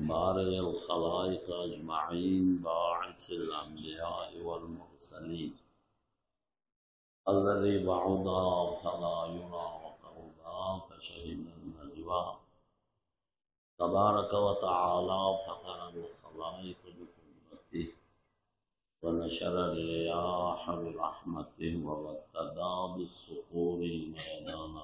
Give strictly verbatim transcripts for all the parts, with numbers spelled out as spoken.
बारिअल खलाइक अजमईन बाइसिल अंबियाइ वल मुरसलीन अल्लज़ी बअदा फला युरा व क़रुबा फशहिदन नजवा तबारक व तआला फतरल खलाइक बिक़ुद्रतिही व नशर रियाह बिरहमतिही व वत्तदा बिस्सुहूरि मैदाना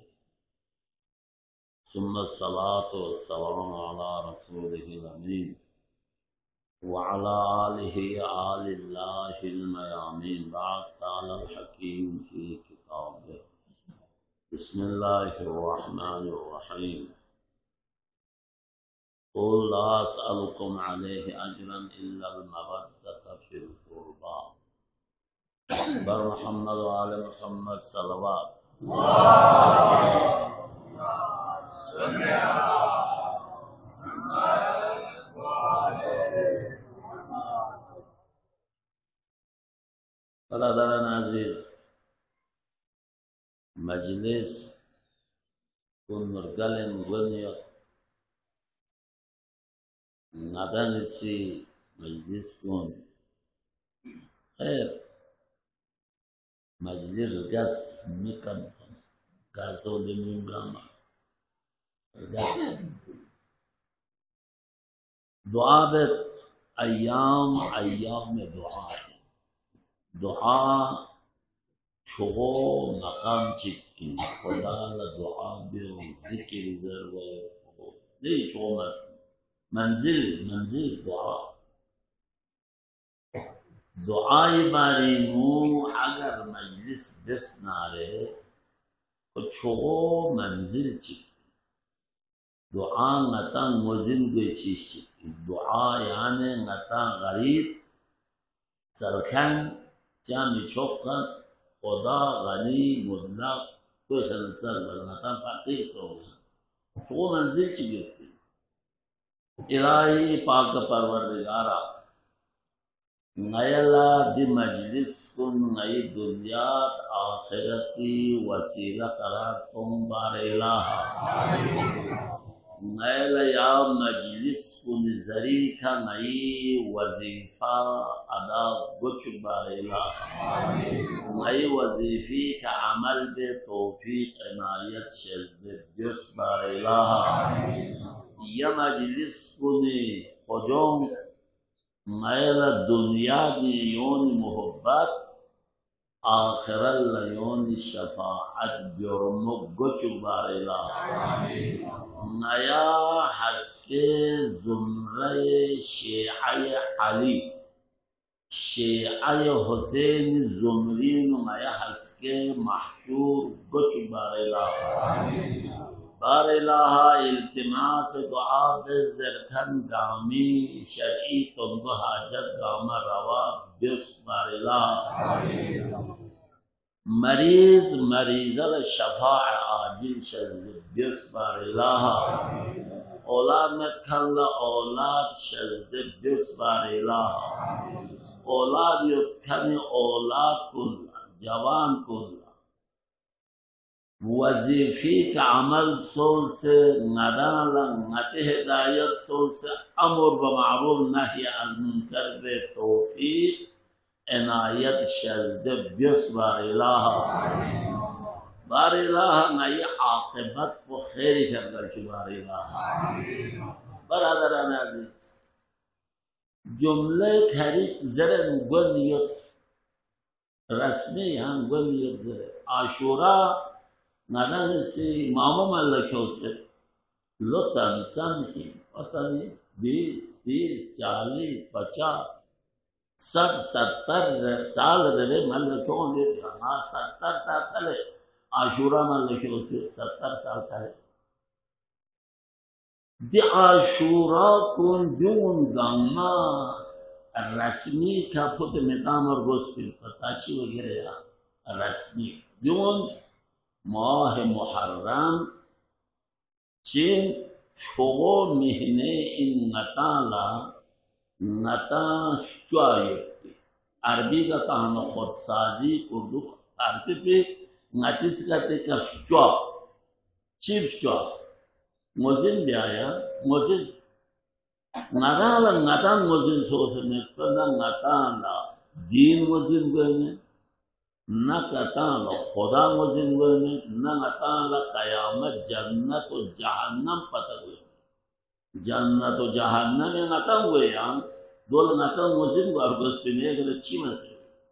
सुम्मा सलातु वस्सलामु अला रसूलिहिल अमीन व अला आलिहि आलिल्लाहिल मयामीन बाद क़ालल हकीम फी किताबिही बिस्मिल्लाहिर रहमानिर रहीम क़ुल ला असअलुकुम अलैहि अजरन इल्लल मवद्दत फिल क़ुरबा बर मुहम्मद व आले मुहम्मद सल्लल्लाहु बरदरान अजीज मजलिस kun mergalen gonya nadan si majlis kun khair majlis gas mikan gaso limungama gas दुआ बे अय्याम अय्याम दुआ दुआ छो मकाम चिकिन खुदा ला दुआ बे जिक्र जरवे दे छो मंजिल मंजिल दुआ दुआ बारी नु अगर मजलिस बस नारे तो छो मंजिल चिक दुआ ngata ngozin gue cici दुआ यानी ngata गरीब सरखान jami chokkan खुदा गनी मुतलक कोई खलचल ngata fakir so छो मंजिल चिक इलाही पाक परवरदिगारा नयला दी मजलिस कुन नई दुनिया आखिरती वसीला करार तुम बारे इलाहा नयला या मजलिस कुन जरी का नई वजीफा अदा गुच बारे इलाहा नई वजीफी का अमल दे तौफीक इनायत शज़्द बिस बारे इलाहा या मजलिस कुनी खुजों नयला दुनिया दी योनी मोहब्बत आखिरल योनी शफाअत बिरमुक गुच बारेला नया हस्के जुमरे शेआय अली शेआय हुसैन जुमरीन नया हस्के महशूर गुच बारेला बारेलाहा इल्तिमास दुआ बेज़रथन गामी शरई तुमको हाजत गामा रवा बिस बारेलाहा मरीज मरीजल शफा आजिल शज़ बिस बारेलाहा औलाद में खल्ला औलाद शज़ बिस बारेलाहा औलाद युत्खनी औलाद कुल्ला जवान कुल्ला वजीफी का अमल सोल से नदाला नते हिदायत सोल से अमर ब मारूफ नही अन मुनकर बे तौफीक इनायत शज़्द बिस बारेलाहा बारेलाहा नई आक़िबत को खैर कर चु बारेलाहा बरादरान अजीज जुमले खरी जरन गोनियत रस्मी यहाँ गोनियत जरे आशुरा नाना से मामा मल्लखों से लोग संचान ही पता नहीं बीस तीस चालीस पचास सठ सत्तर साल रहे मल्लखों ने हाँ सत्तर साल थले आशुरा मल्लखों से सत्तर साल थले दी आशुरा कौन दून गामा रस्मी का पुत मिताम और गोस्पिल पताची वगैरह रस्मी दून माह मुहर्रम चीन छो महीने इन नताला नता शुआयती अरबी का कहाना खुद साजी उर्दू फारसी पे नतीस का ते का शुआ चीफ शुआ मुजिन भी आया मुजिन ngadala ngatang ngozin sosene kana ngatala din ngozin gwene na katala khoda ngozin gwene na ngatala qiyamat jannat o jahannam pata gwene jannat o jahannam ngatang gwe yang dol ngatang ngozin gwa argos pine gele chimase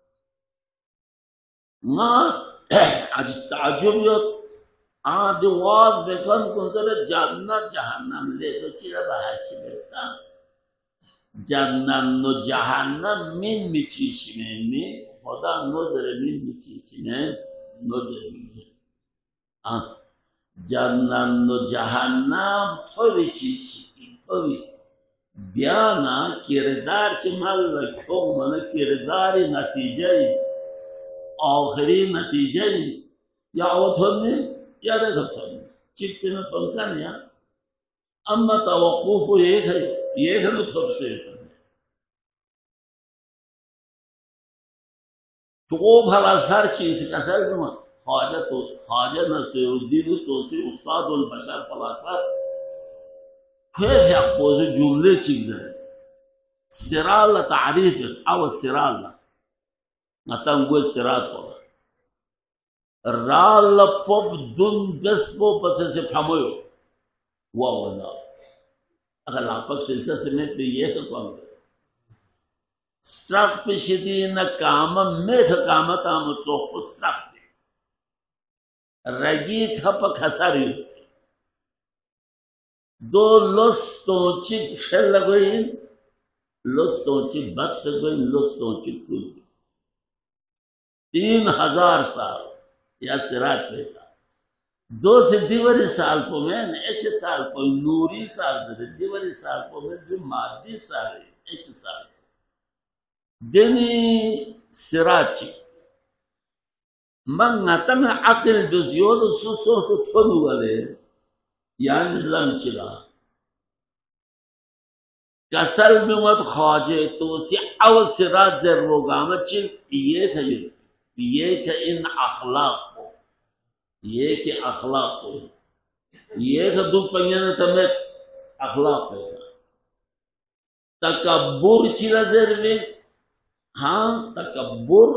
nga aj taajub yot a diwaz bekan kunzare jannat jahannam le do chira bahashi beta jannam no jahannam min michishime mi khoda nozare min michishime nozare mi ah jannam no jahannam thovi chishi thovi byana kirdar ch mal kho man kirdari natijai आखिरी नतीजे या अवथोन में या देखथोन चिक पे न थोन का नहीं अम्मा तवक्कुफ एक है ये है तो थोप से तो भला हर चीज का सर नुआ ख्वाजा तो ख्वाजा नसीरुद्दीन तो से उस्ताद उल बशर फलासफा फिर है पोज जुमले चीज है सिराल तारीफ अव सिराल Natangwe sirato rala pop dun bespo pase se famoyo wawala agar lapak silsa se me pe ye ka kam strak pe shidi na kama me ka kama tam chok po strak ragi thap khasari do los to chik fel lagoin los to chik bak se goin los to chik kul तीन हजार साल या सिरात पे था दो से दिवरी साल को में एक साल को नूरी साल से दिवरी साल को में जो मादी साल एक साल देनी सिराची मंगाता में अकल बिज़योद सुसो को थोड़ू वाले यानी लंचिला कसल में मत खाजे तो सी अव सिरात जर वो गामचिल ये था ये के इन अखलाक को ये के अखलाक को ये के दो पंयन तमे अखलाक को तकब्बुर चिला जरवे हाँ तकब्बुर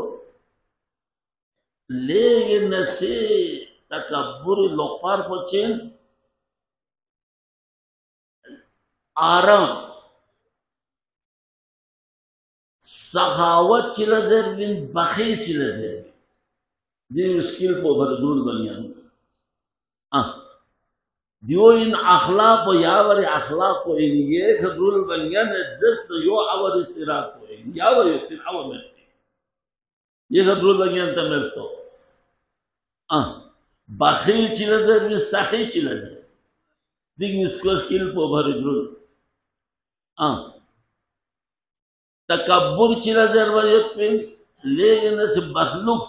ले ये नसे तकब्बुर लोपार पचेन आराम सखावत चिला जरविन बखील चिला जरविन दिन मुश्किल को भरदूर बनियान ah दियो इन अखलाक को यावर अखलाक को इन ये खदूर बनियान जस्ट यो अवर सिरात को इन यावर ये अवर में ये खदूर बनियान तमरतो ah बखील चिला जरविन सखी चिला जरविन दिन इसको स्किल को भरदूर ah तकब्बुर चिला जरवत पे लेकिन से मखलूक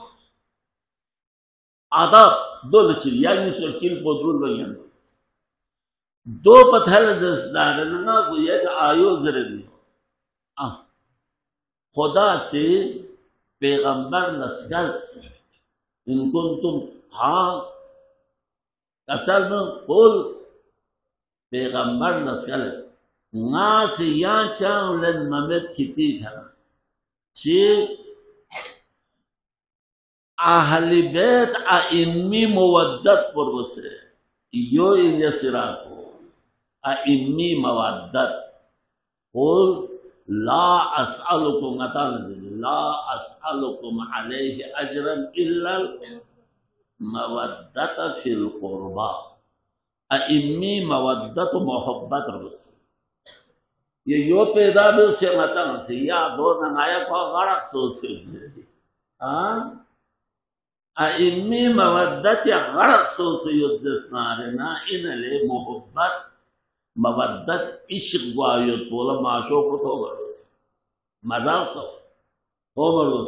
आदाब दो लचिल यानी सोचिल पोदुल बयान दो पथल जसदार ना ये आयो जरबी आ खुदा से पैगंबर लस्कर इन कुंतुम हाँ असल में कुल पैगंबर Lashkar ngasi yang chang len mamet khiti thana chi ahli bait aimmi mawaddat purbuse yo in yasirako aimmi mawaddat qul la as'alukum atanzil la as'alukum alayhi ajran illa mawaddata fil qurba aimmi mawaddat muhabbat rusul ये यो पैदा भी उसे मतंग से या दो नंगाया को गड़क सो से हाँ आ इम्मी मवद्दत या गड़क सो से युद्ध स्नारे ना इनले मोहब्बत मवद्दत इश्क वायु तोला माशो को तो बरोस मजा सो हो बरोस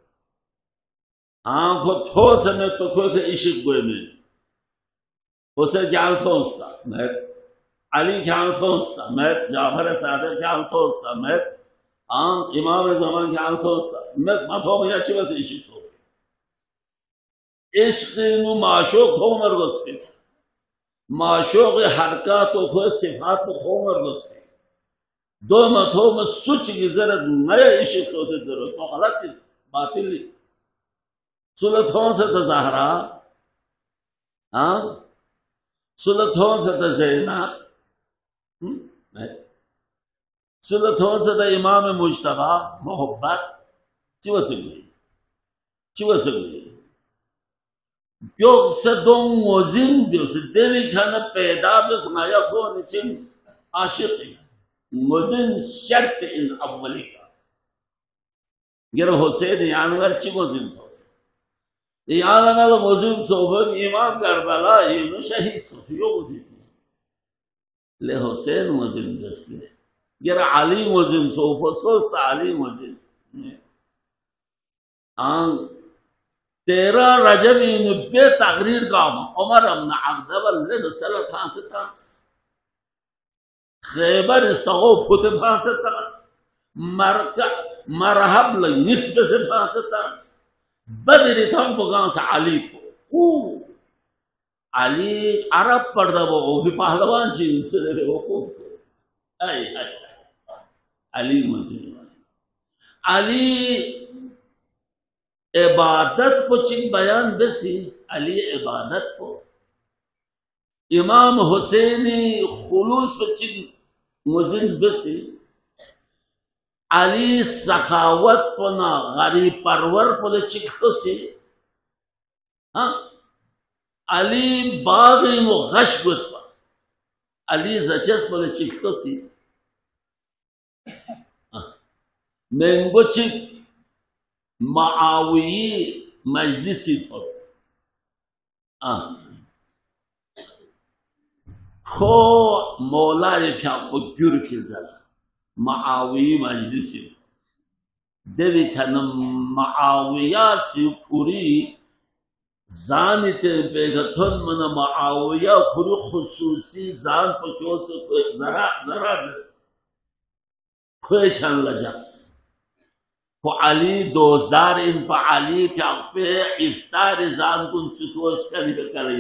आँखो थो समय तो कोई के इश्क गोए में उसे जान थोस्ता मैं अली क्या थोस्ता मैं जाफर सादर क्या थोस्ता मैं आं इमाम ज़मान क्या थोस्ता मैं माफो में अच्छी बस इश्क सो इश्क नु माशूक हो मरगस के माशूक हरकत को सिफात को हो मरगस के दो मथो में सुच की जरूरत नया इश्क सोचे जरूरत तो गलत बातिल सुलथों से तो ज़हरा हाँ सुलथों से तो ज़ैनब सुलथों से तो इमाम मुज्तबा मोहब्बत चिवसुली चिवसुली क्यों से दो मोजिन दिवस दिली खाना पैदा बस माया को निचिन आशिक मोजिन शर्त इन अव्वली का गिर हुसैन यानगर चिवसुल सोच यानगर मोजिन सोबन इमाम करबला ये नो शहीद सोच यो मोजिन ले हुसैन मोजिन दसले गिर अली मोजिन सोफो सोच अली मोजिन आं तेरह रजब नब्बे तकरीर का उमर अब्न अब्दुल सलास तास खैबर इस्तगो फुत फास तास मरका मरहब निस्ब से फास तास बदर थम बगां से अली तो ओ अली अरब पर्दा वो भी पहलवान जी से वो को आई आई अली मसीह अली इबादत को चिन बयान दसी अली इबादत को इमाम हुसैनी खुलूस चिन मुजिन दसी अली सखावत पना गरीब परवर पले चिकतो सी हाँ अली बागी मो गशगुत पा अली जचस पले चिकतो सी मेंगो चिक माआवी मजलिसी तो खो मौला क्या को क्यूर खिल जला माआवी मजलिसी तो देवी खनम माआविया सिकुरी जानते बेगथन मन माआविया खुरी खुसूसी जान पचो से जरा जरा खुशन लजास को अली दोस्तदार इन पर अली क्या पे इफ्तार जान कुन चुकोश कर करे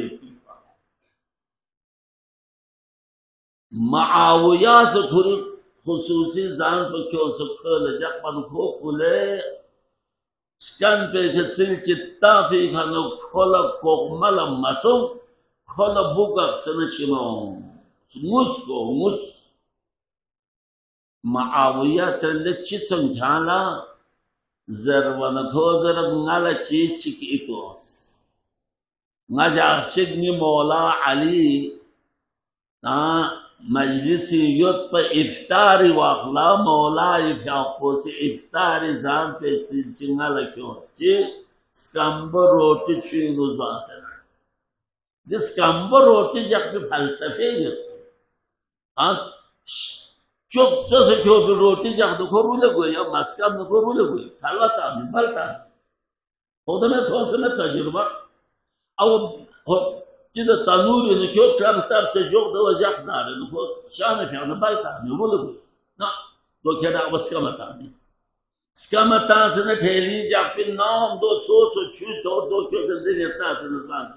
माआविया से खुरी खुसूसी जान पर क्यों से खोल जब पन को पुले स्कन पे खचिल चित्ता पे खानो खोला कोमल मसो खोला बुका सनचिमो मुस्को मुस माआविया तरले चिसम झाला जरवन को जरग ngala चीज चिकी इतोस ngaja signi मौला अली ना मजलिसी युद्ध पर इफ्तारी वाखला मौला इफ्याको से इफ्तारी जान पे चिंगाला क्यों ची स्कंबर रोटी चीनो जासना दिस स्कंबर रोटी जब भी फलसफे है हाँ चुप से क्यों भी रोटी जब तो को बोले कोई या मस्कम तो को बोले कोई थाला था निबल था होता में थोड़ा सा में तजुर्बा अब जिधर तनूर ने क्यों ट्रब ट्रब से जोक दो जाक दार ने को शाम में फिर निबल था नहीं बोले कोई ना दो क्या ना बस का मता नहीं इसका मता से न ठेली जब भी नाम दो सो सो चू दो दो क्यों से दिन इतना से नज़ान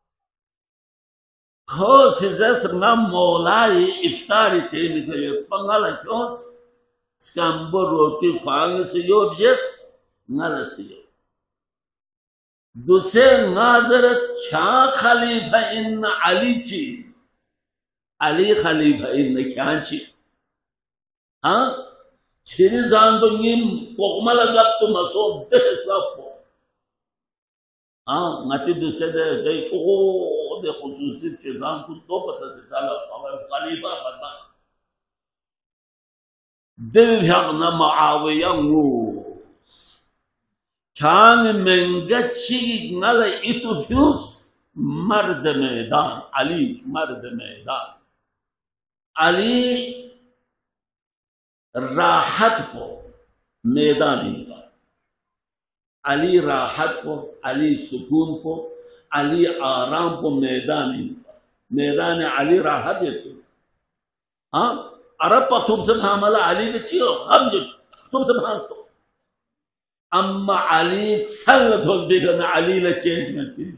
हो सिजस ना मौलाई इफ्तारी तेल के पंगाला क्यों स्कंबो रोटी खाने से यो जस नरसियो दूसरे नाजरत क्या खलीफा इन अली ची अली खलीफा इन क्या ची हाँ छिरी जान तो निम कोकमला गप तो मसो दे सब हाँ मती दूसरे दे दे चो दे खुसूसी चीज़ां को तो पता से डाला हमारे खलीफा बना दिल भ्याग न माआविया मूस खान मंगची नल इतु फ्यूस मर्द मैदान अली मर्द मैदान अली राहत को मैदान इनका अली राहत को अली सुकून को अली आराम को मैदान इनका मैदान अली राहत है हाँ अरब तुम से भामला अली के चियो हम जो तुम से भांस तो अम्मा अली सल धोल देखा ना अली ले चेंज में थी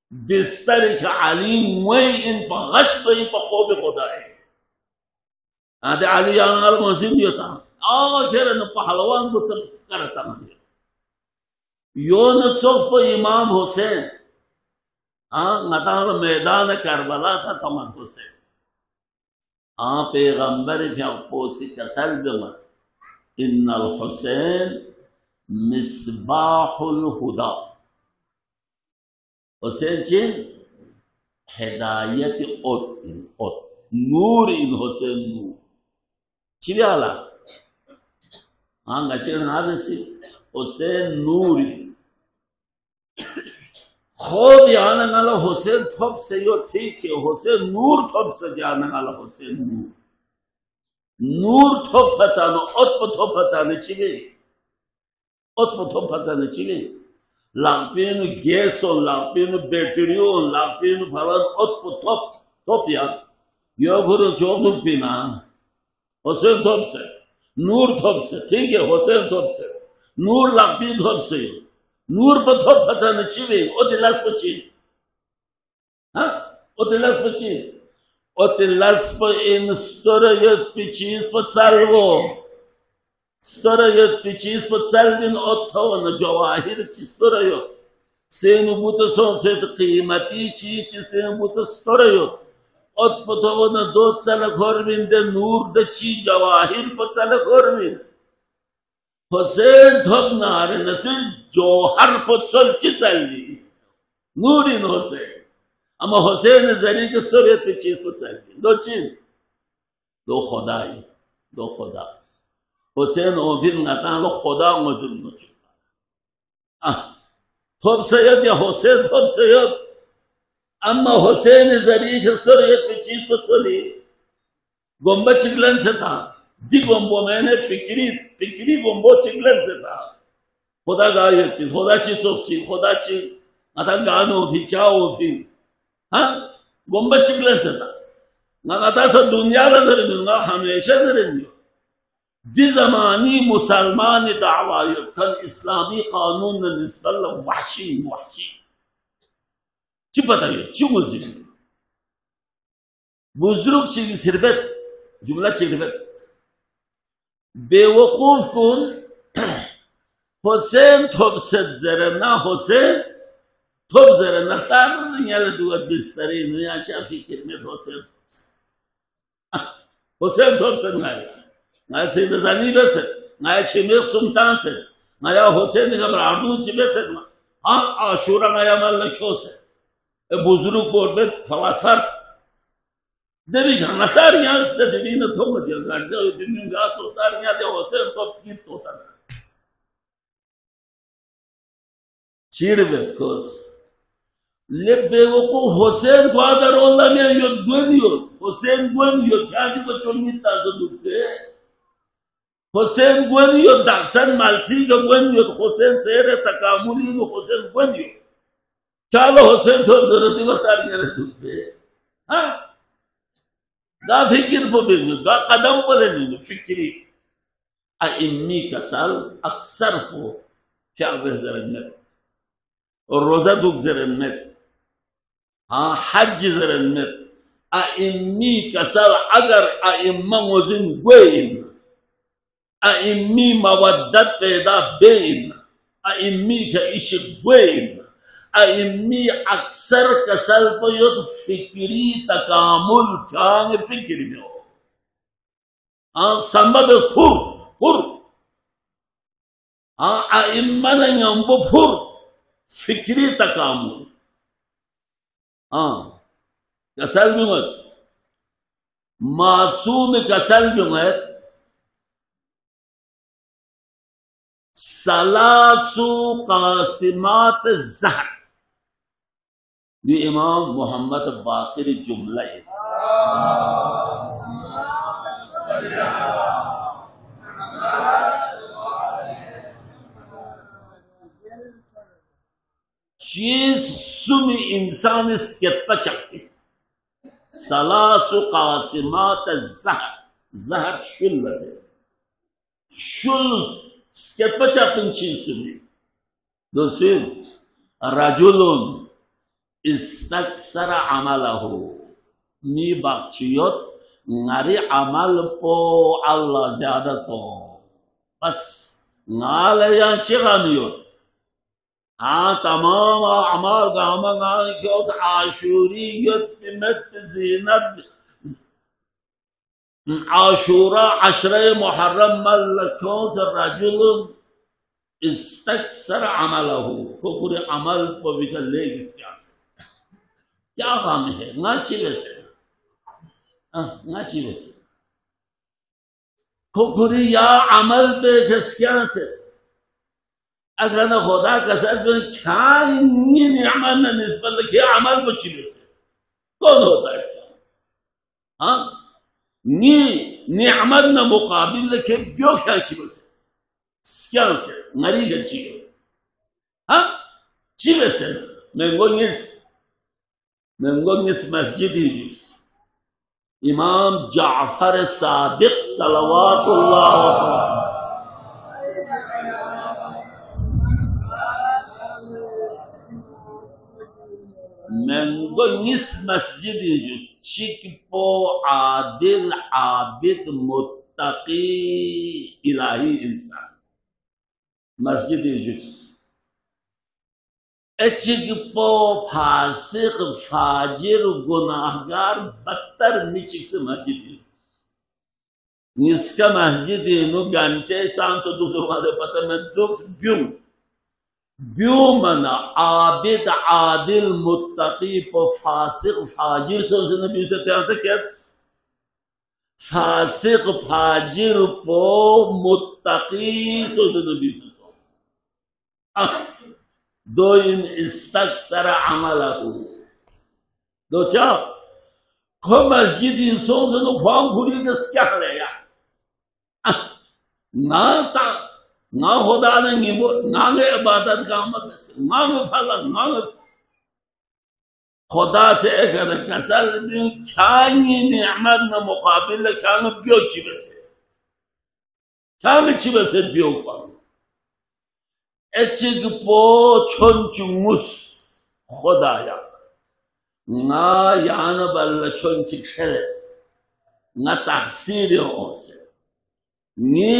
बिस्तर का अली मुई इन पर गश तो इन पर खोबे खुदा है Ade Ali yang al ngozim dia ta. Akhirnya na pahlawan betul karatan dia. Yo na chok po Imam Hussein. Ah ngata मैदान Karbala sa tamam Hussein. Ah पैगंबर भ्या पोसी कसल बिमा. Innal Hussein misbahul huda. Hussein chin hidayat ot in ot. Nur in Hussein nur. Chiviala. हाँ गचर ना बेसी हुसैन नूरी खूब याना नाला हुसैन थोप से यो ठीक है हुसैन नूर थोप से जाना नाला हुसैन नूर नूर थोप पचानो उत्प थोप पचाने चिवे उत्प थोप पचाने चिवे लांपिन गैसो लांपिन बैटरियो लांपिन भवन उत्प थोप थोप यार यो गुरु जोगुल पीना हुसैन थोप से नूर थोप से ठीक है हुसैन थोप से नूर लापी थोप से नूर पर थोप फसाने चिवे ओतिलास पची हाँ ओतिलास पची ओतिलास पर इन स्टोरेज पिचीज पर चालवो स्टोरेज पिचीज पर चालविन ओथो न जवाहिर ची स्टोरेज सेनुबुत सोसेत कीमती चीज सेनुबुत storage Otpotovana dot sala korvin de nur de chi jawahir pot sala korvin. Hussein thop nare nasir johar pot sol chichalli. Nurin Hussein. Ama Hussein zari ke Soviet pe cheez pot salli. Do chin. Do Khodai. Do Khoda. Hussein obir ngata lo Khoda ngozim no chu. Ah. Thop sayed ya Hussein thop sayed. अम्मा हुसैन जरी सोरियत में चीज को सोली Goomba चिगलन से था दी गोम्बो मैंने फिक्री फिक्री गोम्बो चिगलन से था खुदा गायब थी खुदा ची सोची खुदा ची अता गानो भी चाओ भी हाँ गोम्बा चिगलन से था ना अता सब दुनिया का जरूर हमेशा जरूर दी ज़मानी मुसलमान दावा युक्तन इस्लामी कानून निस्बत वहशी वहशी ची बताइए ची मुझे बुजुर्ग ची सिरबत जुमला सिरबत बेवकूफ कुन हुसैन थोप से जरना हुसैन थोप जरना तार यार दुआ बिस्तरी नया चा फिक्र में हुसैन हुसैन थोप से नया नया से नजानी बस नया शिमेर सुल्तान से नया हुसैन का बराडू ची बस हाँ आशूरा नया मल क्यों से बुजुर्ग पोर्बेट फलासर देवी घनसार यहाँ से देवी न थोम दिया घर से दिन गास होता है यहाँ जो होसे तो कित होता है चीरबेट कोस ले बेवकूफ हुसैन को आदर वाला में यो दुनियो हुसैन दुनियो क्या जी बच्चों ने ताज़ दुखे हुसैन दुनियो दासन मालसी का दुनियो हुसैन सेरे तकामुली नो हुसैन दुनियो चलो हुसैन थोप जरूरत बता रही है दुखे हाँ दा फिक्र बोलेंगे दा कदम बोलेंगे फिक्री अइम्मी कसल अक्सर को क्या जरन्नत और रोजा दुख जरन्नत हाँ हज जरन्नत अइम्मी कसल अगर अइम्मा मुजिन गोइन अइम्मी मवद्दत पैदा बेइन अइम्मी का इश्क गोइन अइम्मी अक्सर कसल पर युद्ध फिक्री तकामुल चांग फिक्री में हो हाँ संबंध फुर फुर हाँ अइम्मा ने यंबो फुर फिक्री तकामुल हाँ कसल में मत मासूम कसल में मत सलासु कासिमात ज़हर ये इमाम मोहम्मद बाक़िर जुमला है चीज सुमी इंसान इसके पचकती सलासु कासिमात ज़हर ज़हर शुल से शुल इसके पचकती चीज सुमी दूसरी रजुलुन इस्तक्सर अमलहु मी बख्शियत ngari amal po Allah ज्यादा सो बस ngale yang चिगानियो हाँ तमाम अमाल गामा क्यों आशूरियत बिमत ज़ीनत आशूरा अशरे मुहर्रम मल क्यों से रजुल इस्तक्सर अमलहु को पूरे अमल को बिगड़ ले इसके से क्या काम है ना चीज़ से ना चीज़ से को पूरी या अमल पे किसके से अगर न खुदा कसर पे क्या ये नियामत न निस्बत लगे अमल को चीज़ से कौन होता है क्या हाँ नी नियामत न मुकाबिल लगे क्यों क्या चीज़ से क्या से नरी के चीज़ हाँ चीज़ से mengonis mengonis masjid Jus Imam Ja'far Sadiq salawatullah wasallam mengonis masjid Jus chikpo adil abid muttaqi ilahi insan masjid Jus एचिगपो फासिक फाजिर गुनाहगार बदतर निचिक से मस्जिद निस्का मस्जिद नु घंटे चांद तो दूसरों वाले पता में दुख ब्यू ब्यू मना आबिद आदिल मुत्तकी पो फासिक फाजिर सो से नबी से क्या से कैस फासिक फाजिर पो मुत्तकी सो से नबी से सो दो इन इस्तक्सर अमलहु दो चा को मस्जिद सोच नो फांग पूरी दस क्या करे या ना ता ना खुदा ने निबो ना ने इबादत का अमल से ना ने फला ना ने खुदा से एक कसर दिन छानी नियमत में मुकाबिल छान बियो चिबसे छान चिबसे बियो पा एचिग पो छोंचुमुस खुदाया ना यान बल्ला छोंचिक शरे ना तकसीर होसे नी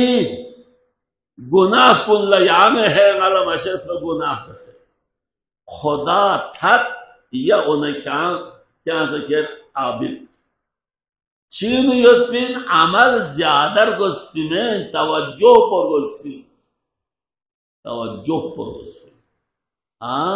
गुनाह कुल्ला यान है गला मशस में गुनाह कसे खुदा थक या उन्हें क्या क्या से क्या आबिद चीन युद्ध अमल ज्यादा गुस्पी में तवज्जो पर गुस्पी तवज्जो पर उसके हाँ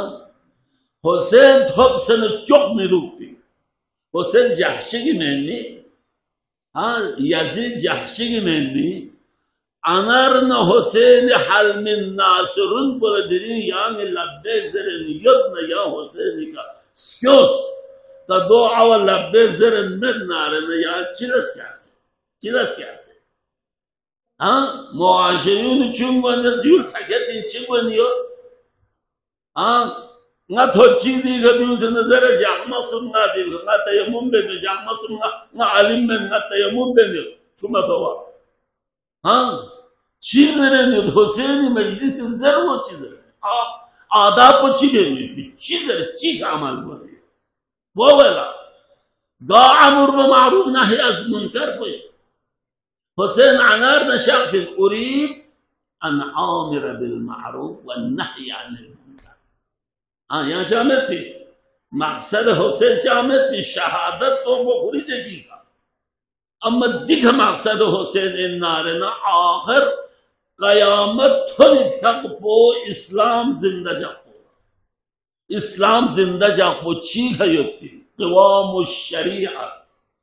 हुसैन थोप से न चुप निरूपी हुसैन जहशी की मैंने हाँ यजीद जहशी की मैंने अनर न हुसैन हल में नासरुन बोल दिरी यांग लब्बे जरे नियत न या हुसैन का स्क्योस तो दो अवल लब्बे जरे में नारे न या चिलस क्या से चिलस क्या से हाँ मुआशिरीन चुंगन ज़यूल सकते चुंगन यो हाँ ना तो चीज़ी कभी उसे नज़र जामा सुनना दी ना तयम्मुम बे में जामा सुनना ना आलिम में ना तयम्मुम बे में चुमा तो वा हाँ चीज़ रे नहीं हुसैनी मजलिस ज़रूर चीज़ रे आ आदाब को चीज़ में चीज़ रे चीज़ अमल बने वो वाला गा अमर व मारूफ नही अज़ मुनकर कोई हुसैन अनार नशाक फिर उरीद अन आमिर बिल मारूफ व नही अनिल मुनकर हाँ यहाँ चाहत थी मकसद हुसैन चाहत थी शहादत सो वो पूरी जगह का अम्मा दिख मकसद हुसैन इन नारे ना आखिर कयामत थोड़ी तक वो इस्लाम जिंदा जापो इस्लाम जिंदा जापो चीख है युक्ति क़िवाम शरीअत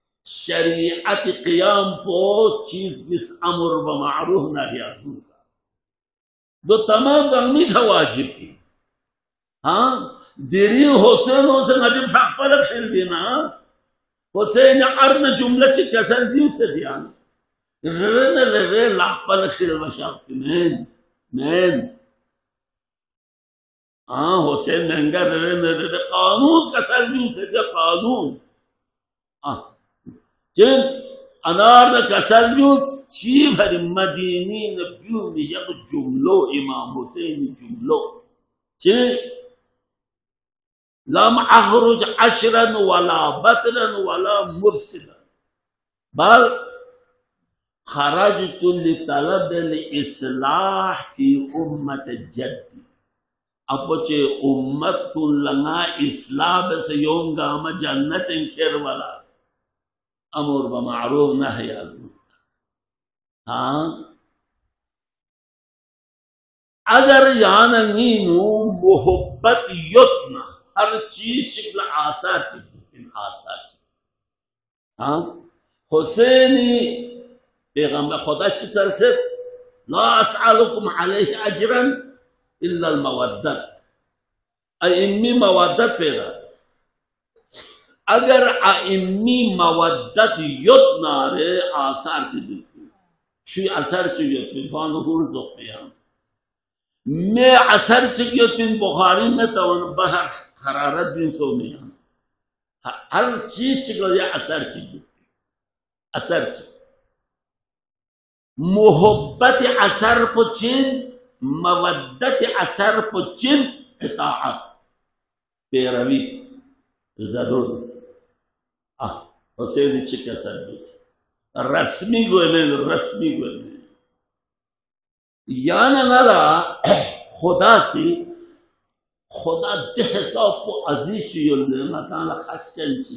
शरीअत क़ियाम पो चीज किस अमर व मारूफ नही अज़ मुनकर दो तमाम गमी का वाजिब की हाँ देरी हुसैन हुसैन अजब फाकल खेल देना हुसैन अर्न जुमला ची कसर दी से दिया रे न रे लाख पल खेल मशाक मैन मैन हाँ हुसैन नंगा रे न रे कानून कसर दी से दिया कानून हाँ जिन अनार न कसल्यूस चीफ हर मदीनी न ब्यू निजक जुमलो इमाम हुसैन जुमलो चे लम अखरुज अशरन वला बतरन वला मुरसिलन बल खरजतु लितलब इस्लाह फी उम्मत जद्दी अपोचे उम्मत कुल्लंगा इस्लाह बस योम गाम जन्नत खेर वाला अमर बमारूफ नही अज़ हाँ अगर यानी नु मोहब्बत युतना हर चीज चिकला आसार चिकन आसार हाँ हुसैनी पैगंबर खुदा चिकल से ला अस्अलुकुम अलैहि अजरन इल्ला अल मवद्दत अइम्मी मवद्दत पैदा अगर अइम्मी मवद्दत युतना रे आसार चिकन शी असर चिकन फानुहुल ज़ोक़ियां मैं असर चिकिन बुखारी में तो बहर हरारत भी सो में हर चीज चिकल असर चिक असर चिक मोहब्बत असर पुचिन मवद्दत असर पुचिन इताअत पैरवी जरूर आ हुसैन चिक असर रस्मी गोले रस्मी गोले याना नाला खुदा से खुदा दे सब को अजीज योले मताना खश्चन ची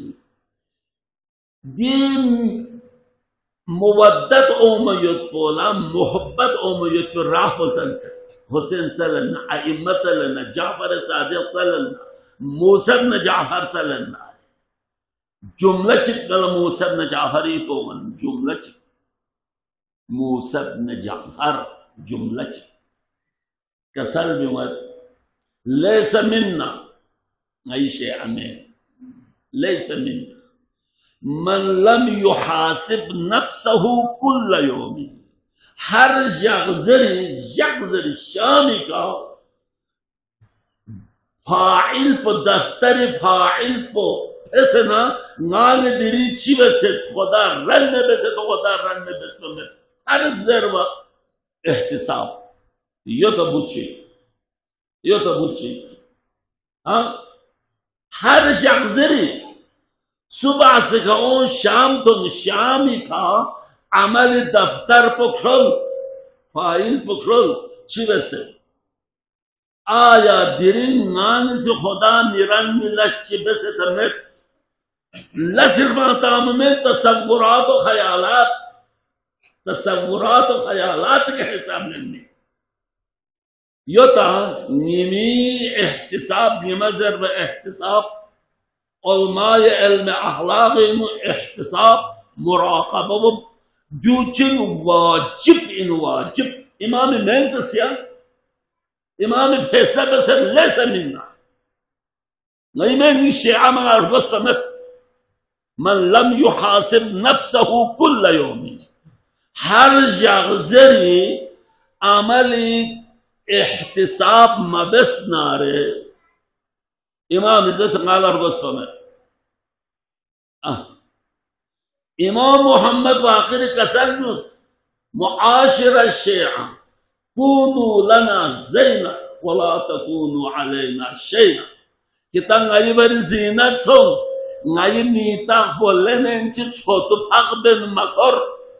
दीम मुवद्दत ओमयत बोला मोहब्बत ओमयत पर राह बोलतन से हुसैन सल्लल्लाहु अइम्मत सल्लल्लाहु जाफर सादिक सल्लल्लाहु मूसा इब्न जाफर सल्लल्लाहु जुमला चिकल मूसा इब्न जाफर ही तो मन जुमला चिक मूसा इब्न जाफर जुमला कसर बिमत लैस मिन्ना ऐशे अमेन लैस मिन्ना मन लम युहासिब नफ्सहु कुल्ल यौमी हर जगजरी जगजरी शामी का फाइल पर दफ्तर फाइल पर ऐसे ना नाग दिरी चिव से खुदा रन में बसे तो खुदा रन में बस में हर जरवा एहतिसाब यो तो बुझे यो तो बुझे हाँ हर शख्सरी सुबह से कहो शाम तो शाम ही था अमल दफ्तर पकड़ल फाइल पकड़ल चिवे से आया दिरिन नान से खुदा निरन मिलश चिवे से तमें लसिर माताम में तसव्वुरात और ख्यालात तसव्वुरात और ख्यालात के हिसाब में योता नीमी एहतिसाब निमज़र व एहतिसाब उलमाए इल्म अखलाक एहतिसाब मुराक़बा व दूचिन वाजिब इन वाजिब इमाम मैन से सिया इमाम फैसल बसर लैस मिन्ना नहीं मैं निश्चय आमल बस में मन लम युहासिब नफ्सहु कुल्ल यौमी हर जगजरी अमली एहतिसाब मबस नारे इमाम इज्जत गालर बसो में इमाम मोहम्मद वाकिर कसरनुस मुआशिर शेआ कूनू लना ज़ैना वला तकूनू अलैना शैना कितंग आई बरी ज़ीनत सो ngai mita bolene nchi chotu pakben makor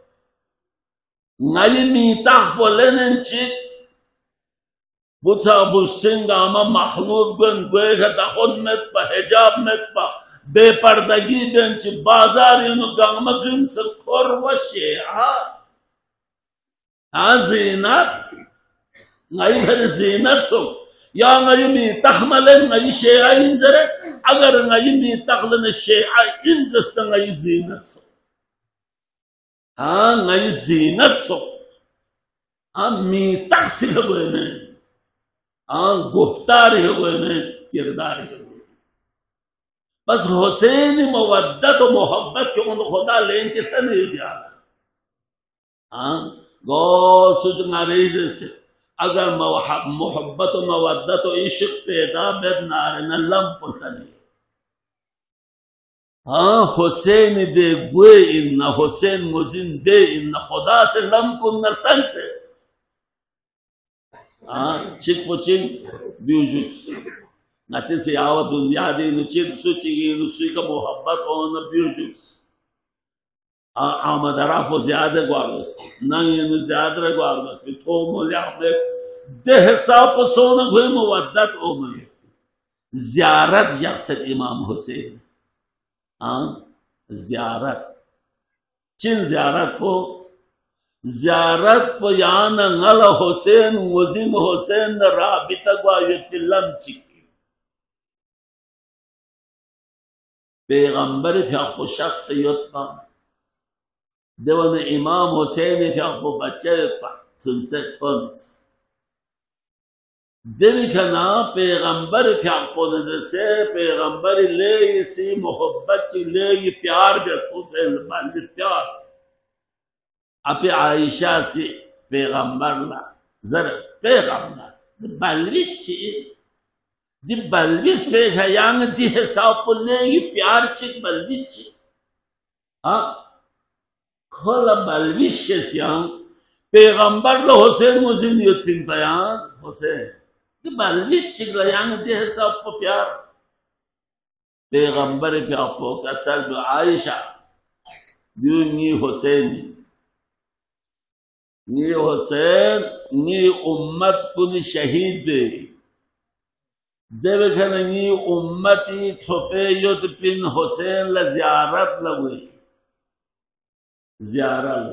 ngai mita bolene nchi butsa bustinga ama makhlub ben gwega dakhon met pa hijab met pa बेपर्दगी बेंच बाजार इन गंगमजिम से खोरवा शेहा हाँ ज़ीनत नई घर ज़ीनत सो या नई मी तखमले नई शेहा इंजरे अगर नई मी तखलन शेहा इंजस्त नई ज़ीनत सो हाँ नई ज़ीनत सो हाँ मी तक्सिल हुए ने हाँ गुफ्तार हुए ने किरदार हुए बस हुसैन मवद्दत और मोहब्बत के उन खुदा लेन चिस्ता नहीं दिया हाँ गौ सुज नारेज से अगर मोहब्बत और मवद्दत और इश्क पैदा बेद नारे न लम पड़ता नहीं हाँ हुसैन दे गुए इन न हुसैन मुजिन दे इन न खुदा से लम को नर्तन से हाँ चिक पुचिंग ब्यूजुट Nanti si awal dunia di nucit suci nuci ke mohabbat on abuse آمده رفت و زیاده گوارگست ننگی زیاده گوارگست تو مولی عمله ده حساب سونا گوی مودت اوملی زیارت جاست امام حسین زیارت چین زیارت پو زیارت پو یانا نل حسین وزین حسین رابطه گوایت لم چکی پیغمبر پیاکو شخص یوتپا دیوان امام حسین پیاکو بچه پا سنسه تونس دیوی کنا پیغمبر پیاکو ندرسه پیغمبر لی سی محبت لی پیار بیس حسین بلی پیار اپی عائشہ سی پیغمبر لا زر پیغمبر بلویش چی دی بلویش پیغا یانگ دی حساب پلنے یہ پیار چک بلویش چی ہاں کھولا بلویش چیسیاں پیغمبر لا حسین مزین یوت پین بیان حسین دی بلویش چک لا یانگ دی حساب پو پیار پیغمبر پیار پو کسل دو عائشہ دیو نی حسین نی حسین نی امت کنی شہید دے دیوے کھننگی امتی تھوپے یود پین حسین لزیارت لگوئی زیارت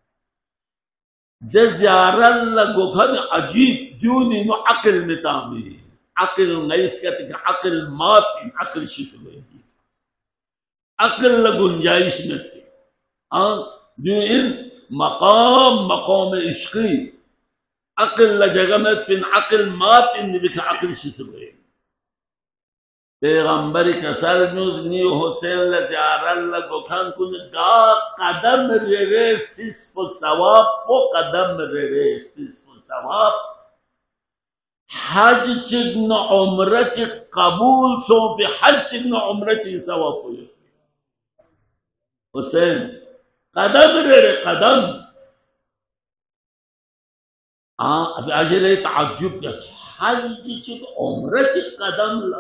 دے زیارت لگو کھن عجیب دیونی نو عقل متامی عقل نیس کہتے کہ عقل ماتی عقل شیس ہوئی عقل لگنجائش میں تھی دیو ان مقام مقام عشقی عقل لجگمت پین عقل مات ان بکا عقل شیس ہوئی پیغمبری کسل نیوز نیو حسین لزیارت لگو کھن کن دا قدم ریریش سیس پو ثواب پو قدم ریریش سیس پو ثواب حج چگن عمرہ چگ قبول سو پی حج چگن عمرہ چگ ثواب پو حسین قدم ریرے قدم اب آجے رہے تعجب کس حج چگ عمرہ چگ قدم لا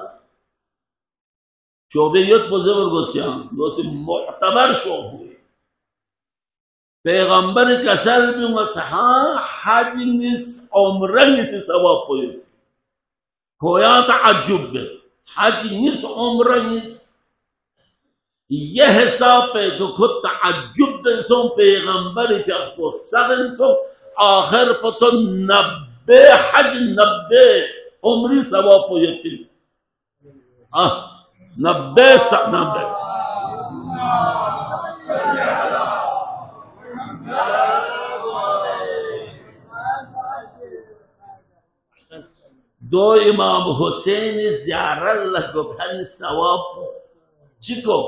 شعبیت بزرگ گوسیان دوستی معتبر شعب ہوئے پیغمبر کسل بھی مسحان حج نیس عمرہ نیس ثواب ہوئے ہویا تعجب گئے حج نیس عمرہ نیس یہ حساب پہ تو خود تعجب سو پیغمبر کیا سگن سو آخر پہ تو نبے حج نبے عمری ثواب ہوئے آہ نبے سب نبے دو امام حسین زیارت لگو کھن ثواب چکو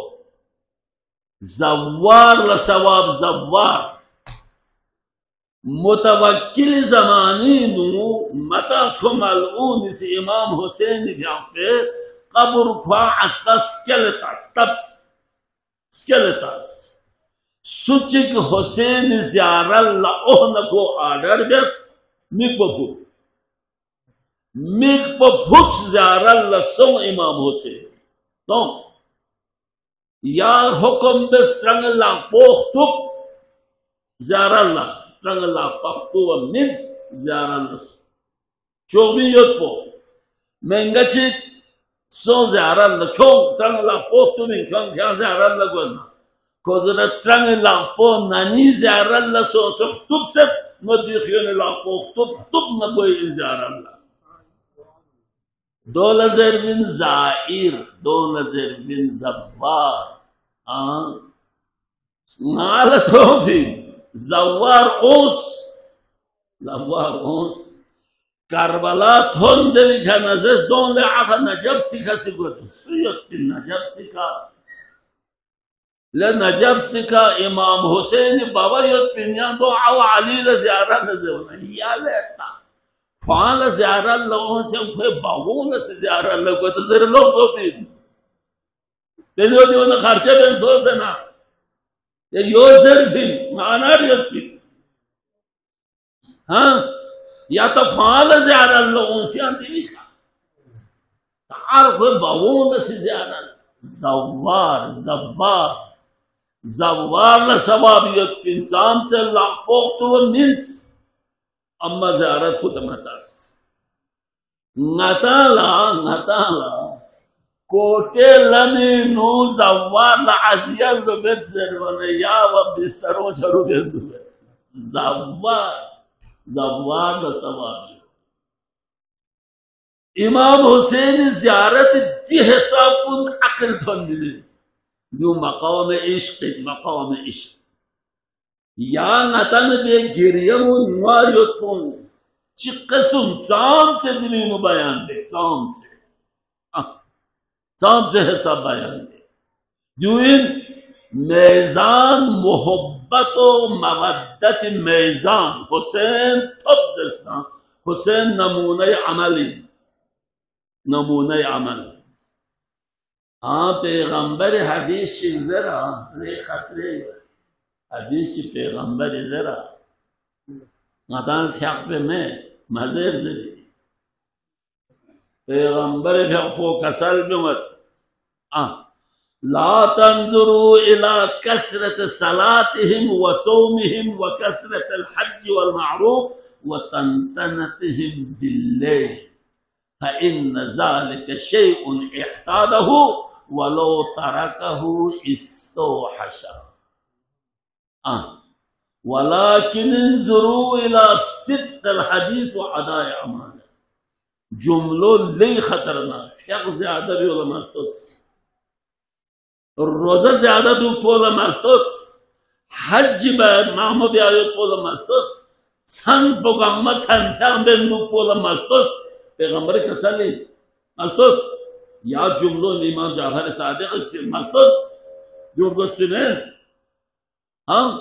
زوار لثواب زوار متوکل زمانی نو متا سو ملعون اس امام حسین جہاں پہ قبر کھوا عصا سکیلتاس تبس سکیلتاس سچک حسین زیارت لأہنکو آڈر بیس میک پا پھوک میک پا پھوک زیارت لسون امام حسین تو یا حکم بس ترنگ اللہ پوختوک زیارت اللہ ترنگ اللہ پختو و منس زیارت لسون چوبیت پو منگا چک سو زیارت لکھوں ترنگ اللہ پوختو من کھوں کیا زیارت لگونا کوزر ترنگ اللہ پو نانی زیارت لسو سختوب ست ندیخیون اللہ پوختوب توب نگوئی زیارت لگ دو لزر من زائر دو لزر من زوار نالتو فی زوار اوس زوار اوس کربلا تھون دلی کھا نظر دون لے آخا نجب سکھا سکھا سویت پی نجب سکھا لے نجب سکھا امام حسین بابا یت پینیان دو آو علی لزیارہ لزیونا یا لیتا خوان لزیارہ لگوں سے کوئی باغون لزیارہ لگو تو زیر لوگ سو پین تیلیو دیونا خرچہ بین سو سنا یہ یو زیر پین مانا ریت پین ہاں یا تو فعال زیارہ لوگوں سے آنتی بھی کھا تعارف باغون سے زیارہ زوار زوار زوار لسوابيت بنتام تلع بوقتو منس أما زيارت ختمتاس نتالا نتالا کوٹے لنی نو زوار لعزیال دو بیت زروانا یا و بسترون چرو بیندو بیت زوار زوار لسوابیت امام حسین زیارت دی حساب کن عقل تن ملی جو مقام عشق مقام عشق یا نتن بے گریم و نواریت کن چی قسم چام سے دنیم بیان دے چام سے چام سے حساب بیان دے جو ان میزان محبت و مودت میزان حسین تب زستان حسین نمونه عملی نمونه عمل آن پیغمبر حدیث ذرا لی خطره حدیث پیغمبر ذرا نتان تحق به میں مزیر زری پیغمبر پو کسل بمت لا تنظروا الى كثرة صلاتهم وصومهم وكثرة الحج والمعروف وتنتنتهم بالليل فإن ذلك شيء اعتاده ولو تركه استوحش آه. ولكن انظروا إلى صدق الحديث وأداء أمانة جملو لي خطرناك فيق زيادة بيولا ملتوس الروزة زيادة بيولا ملتوس حج بعد معمو بيولا بيولا ملتوس سن بغمت سن فيق بيولا ملتوس پیغمبر کسلی ملتوس یا جملو امام جعفر صادق ملتوس جو گستمین هم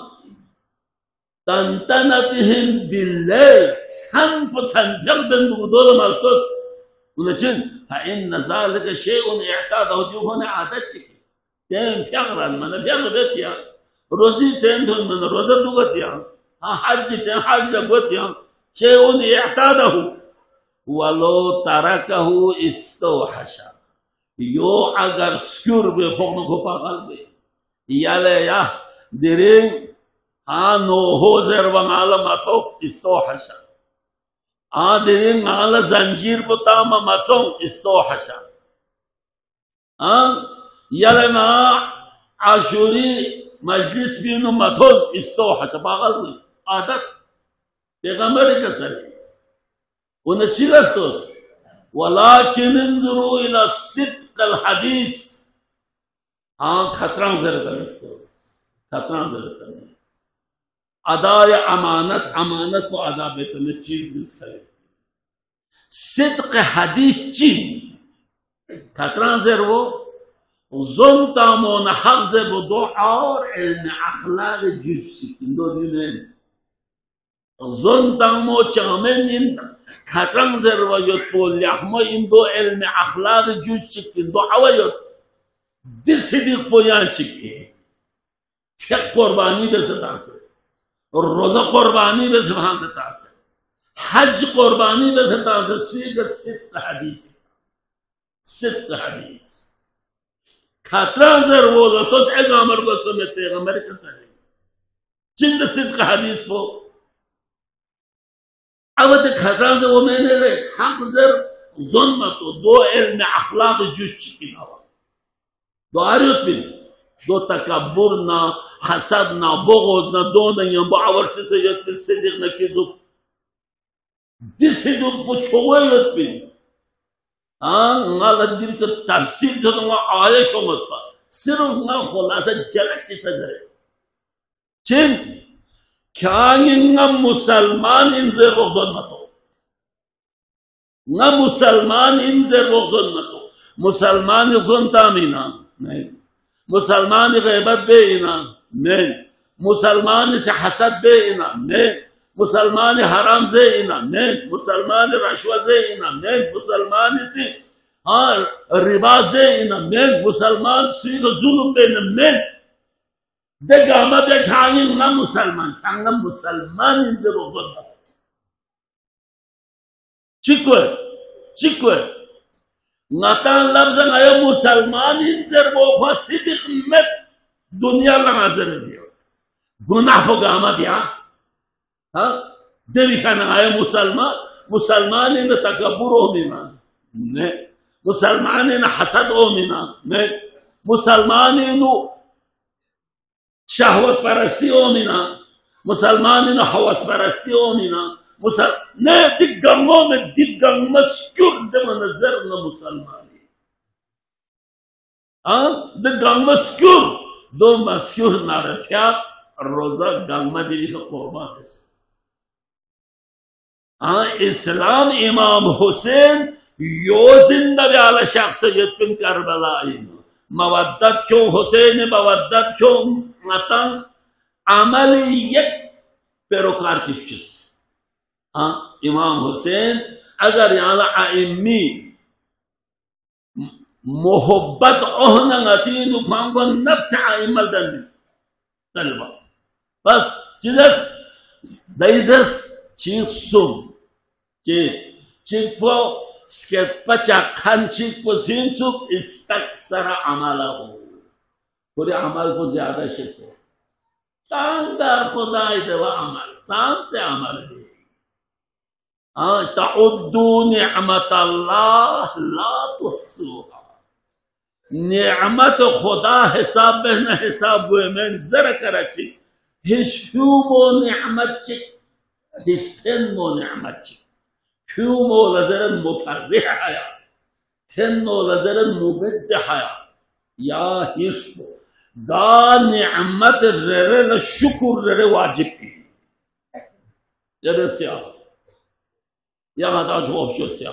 تنتنتهم باللیل سن پو سنجل بندو دول ملتوس ونچن فإن ذلك شيء اعتاده جو هون عادت چکی تیم فیغران من فیغر بیتیا روزی تیم دون من روزه دوگتیا حج تیم حج گوتیا شيء اعتاده ولو تركه استوحش یو اگر سکور به فوق کو پاگل به یاله یا درین ها نو هوزر و مال ماتو استوحش ا درین مال زنجیر بتا ما مسون استوحش ا یاله ما عاشوری مجلس بینو ماتو استوحش پاگل به عادت پیغمبر کسر ونشيلتوس ولكن انظروا الى صدق الحديث हाँ खतरा जरूर खतरा जरूर अदाय अमानत अमानत को अदा बेतन चीज करे सिद्क हदीस ची खतरा जरूर ज़ोन तामोन हज़ बदो और इल्म अखलाक जुज़ी किंदो दिने ज़ोन तामो चामेन इन खतरंग ज़रूर पोल याहमो इंदो इल्म अखलाक जुज़ी किंदो अवयत दिसिदिक पोयान चिकी क्या कुर्बानी बेसता से रोज़ा कुर्बानी बेसता से तासे हज कुर्बानी बेसता से स्वीक सिद्क हदीस सिद्क हदीस खतरा जरूर तो पैगंबर को सुनने पैगंबर के सही चिंद सिद्क हदीस को अब तो खतरा से वो मैंने रे हक जर जोन मत दो इल्म अखलाक जुज की ना दो आरियत भी दो तकब्बुर ना हसद ना बुग़्ज़ ना दो नहीं बावर से सयद पे सिद्क न की जो दिसिदुक पुछोयत भी हाँ नालद्दीन के तफसीर जो तो वहाँ आये क्यों मत पा सिर्फ ना खुलासा जलक चीज़ है चिन क्या इंगा मुसलमान इनसे रोज़न मत हो ना मुसलमान इनसे रोज़न मत हो मुसलमान इज़ोन तामीना नहीं मुसलमान ग़ैबत बेइना नहीं मुसलमान से हसद बेइना नहीं मुसलमान हराम से इना नहीं मुसलमान रश्वा से इना नहीं मुसलमान से हाँ रिबा से इना नहीं मुसलमान सीख जुल्म पे नहीं देखा हम देखाएं ना मुसलमान चांगा मुसलमान इनसे रोज़न चिक्वे चिक्वे नातान लफ्ज़ आया मुसलमान इनसे वो सिद्क में दुनिया लगाजर बियो गुनाह हो गामा बिया हाँ देवी खाना आया मुसलमान मुसलमान इन तकब्बुर ओ मिना ने मुसलमान इन हसद ओ मिना ने मुसलमान इन शहवत परस्ती ओ मिना मुसलमान इन हवस परस्ती ओ मिना मुसल ने दिग्गमों में दिग्गम मस्क्यूर जब नजर न मुसलमानी हाँ दिग्गम मस्क्यूर दो मस्क्यूर ना रखा रोजा गंगा देवी का कुर्बान है हाँ इस्लाम इमाम हुसैन यो जिंदा वाला शख्सियत पिन करबला मवद्दत क्यों हुसैन मवद्दत क्यों मतन अमलियत पेरोकार चिफ्चिस हाँ इमाम हुसैन अगर यहाँ आइमी मोहब्बत ओहना गती नुखांगो नफ्स आइमल दन्नी तलबा बस चिदस दाइजस चिसुम चे चिपो स्केपचा खांची को सिंसुप इस्तक्सरा अमाला हो पूरे अमल को ज्यादा से शानदार खुदाई देवा अमल शान से अमल दे हाँ ताउद्दू निअमत अल्लाह ला तुहसूहा निअमत खुदा हिसाब में न हिसाब हुए मैं जरा कराची हिस्फ्यूमो निअमत चिक हिस्फेन्मो निअमत चिक फ्यूमो लजरन मुफर्रिह हया थेन्नो लजरन मुबिद्द हया या हिस्फो दा निअमत रेरे ल शुक्र रेरे वाजिब की जरे सिया यहाँ ताज ऑप्शन सिया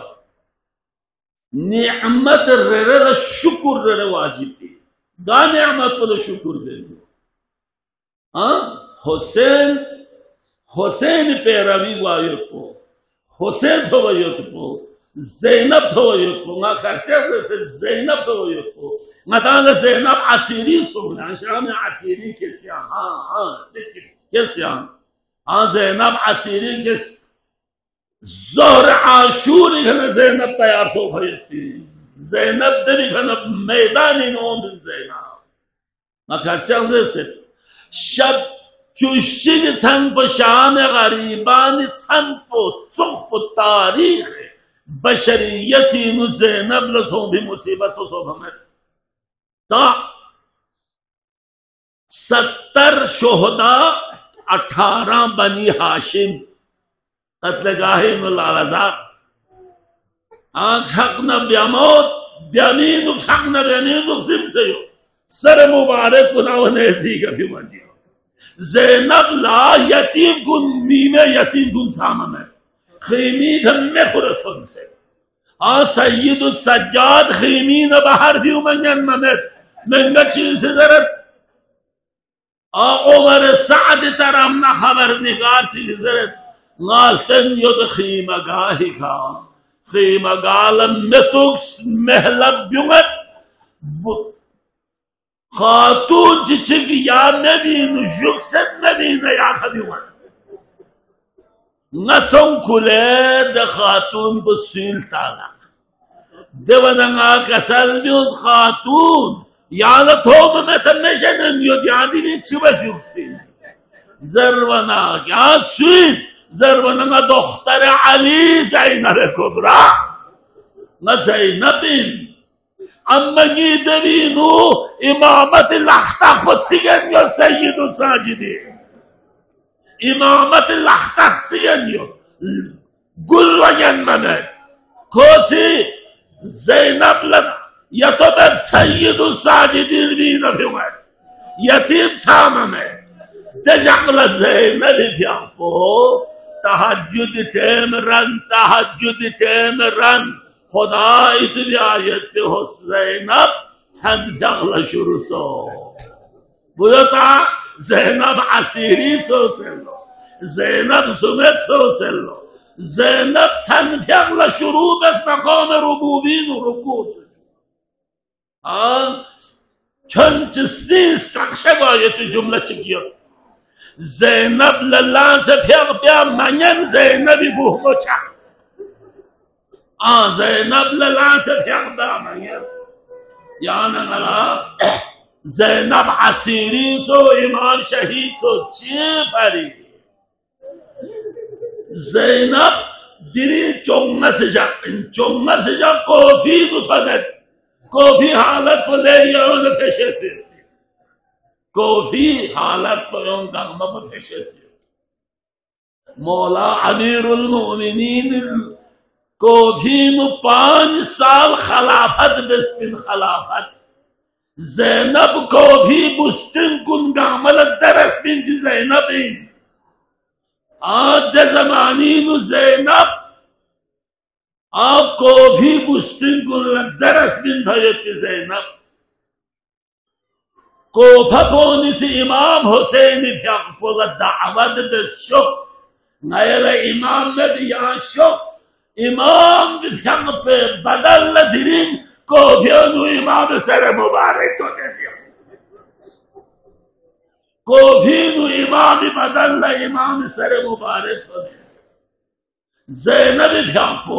निअमत रेरे ल शुक्र रेरे वाजिब की दा निअमत पर शुक्र दे हाँ हुसैन हुसैन पे रवि वायुत को हुसैन तो वायुत को ज़ैनब तो वायुत को ना खर्चे से ज़ैनब तो वायुत को मतान ज़ैनब असीरी सुना शाम असीरी के सिया हाँ हाँ के सिया हाँ ज़ैनब असीरी के ज़ोहर आशूरी घने ज़ैनब तैयार सो भयती ज़ैनब देवी घने मैदानी नोंद ज़ैनब ना खर्चे से शब चुशिग छंप शान गरीबान छंप चुख तारीख बशरियती ज़ैनब लसों भी मुसीबत सो हमें ता सत्तर शोहदा अठारह बनी हाशिम कत्ल गाहे लालजार आँख न ब्यामोत ब्यामीन छक न ब्यामीन सिम से हो सर मुबारक कुनावने सी कभी बनियो ज़ैनब ला यतीम गुन मीमे यतीम गुन सामने खीमी घम्मे खुरतुन से आ सय्यद सज्जाद खीमी न बाहर भी उमंगन ममेत मंगा चीज से जरत आ उमर साद तरम न खबर निगार चीज जरत गालतन युद खीमा गाही खा खीमा गालम मेतुक्स महलब ब्युंगत खातून चिचिक या नबीन जुक्सत नबीन या खबीवन नसों खुले द खातून को सील ताला देवनंगा कसल भी उस खातून याद थोम में तमेशन युद्ध यादी भी चिबशुक्ति जरवना क्या सील जरवनंगा दोख्तर अली ज़ैनब कुबरा न ज़ैनबिन अम्मगी दवीनु इमामत लख्ता खुद सिगन यो सय्यदु साजिदी इमामत लख्ता सिगन यो गुलवयन मने कोसी ज़ैनब लन यतोबर सय्यदु साजिदी भी नभिमर यतीम साम में दजकल ज़ैनब ध्यापो तहज्जुद टेम रन तहज्जुद टेम रन खुदा इतनी आयत पे हो ज़ैनब छंद जगला शुरू सो बुझता ज़ैनब असीरी सो से लो ज़ैनब सुमेत सो से लो ज़ैनब छंद जगला शुरू बस मकाम रुबूबीन रुकू आं छंचस्नी स्ट्रक्चर आयत जुमला चिकियो ज़ैनब लल्ला से फिर प्या मंगन ज़ैनब बुहमोचा आ ज़ैनब लला से फेंकदा मंगे यान गला زینب عسیری سو امام شهید سو چی پری زینب دیری چونگا سجا چونگا سجا کوفی دوتاند کوفی حالت کو لے یون پیشے سے کوفی حالت کو یون دغمہ پیشے سے مولا امیر المؤمنین کوفی نو پانچ سال خلافت بسم خلافت زینب کوفی بستن کن گامل درس بنت زینب آد زمانین زینب آپ کوفی بستن کن درس بنت حیث زینب کوفہ پونی سے امام حسین فیق پولا دعوت بسشخ غیر امام میں یا شخص امام فیق پہ بدل درین کوفیانو امام سر مبارک تو دے دیا کوفینو امام بدل امام سر مبارک تو دے زینب فیقو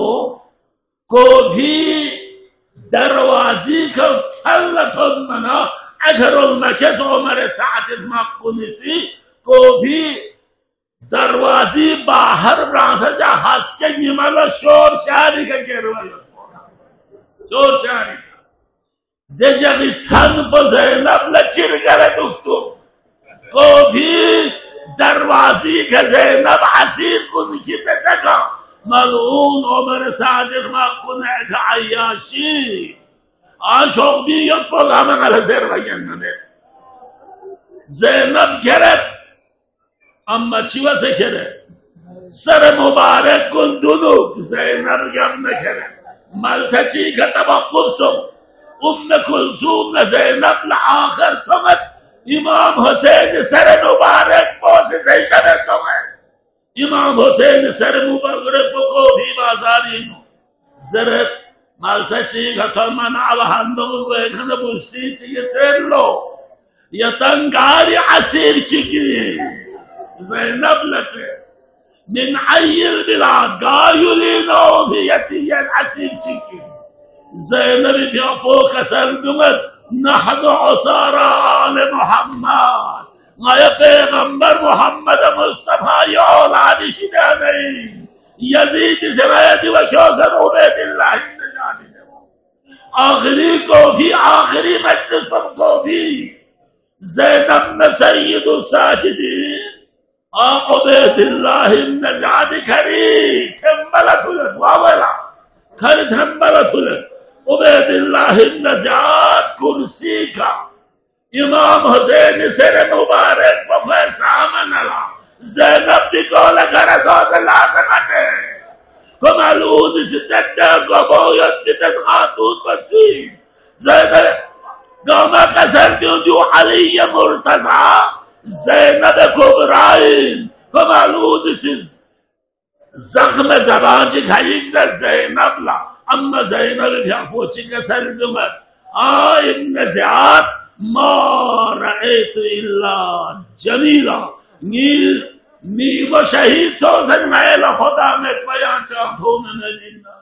کوفی دروازی کا سلط المنا اگر المکس عمر ساعت مقنسی کوفی دروازی باہر برانسا جا ہس کے نمالا شور شاری کا کروالا شور شاری کا دے جاگی چھن پا زینب لچر گرے دختو کوفی دروازی کا زینب عصیر کو نکی پہ تکا ملعون عمر صادق مقنع کا عیاشی آشوق بیت پا غامن علی زیر ویننے زینب گرد اما چی واسه کرے سر مبارک کن دنوک زینب گم نکرے ملسا چی کتبا قرصم ام کلثوم زینب لآخر تمت امام حسین سر مبارک پوس سجدہ تمت امام حسین سر مبارک کو بھی بازاری نو زرد ملسا چی کتبا نعوہندو کو ایکن بوستی چی ترلو یا تنگاری عصیر چکی زینب لتے من عی البلاد قایلینو بیتین عصیر چکی زینب بیا پوک سلمت نحن عصار آل محمد غیر پیغمبر محمد مصطفی یا اولاد شدہ نہیں یزید سمیدی و شوزن عبید اللہ نجانی دے آخری کوفی آخری مجلس پر کوفی زینب میں سید الساجدین عبید اللہ ابن زیاد کری تھمبلت لن واولا کھر تھمبلت لن عبید اللہ ابن زیاد کرسی کا امام حسین سر مبارک بخوی سامن اللہ زینب بکول گر اساس اللہ سکتے کو ملعون ستدہ کو بویت جدت خاتون بسی زینب گاما کسر دیوں دیو علی مرتضی زینب کبرائین کو معلوم سیز زخم زبان چی کھائیک زر زینب لا اما زینب بیا پوچی کا سر دمت آئی ابن زیاد ما رأیت اللہ جمیلا نیو شہید سوزن میل خدا میں بیان چاہتوں میں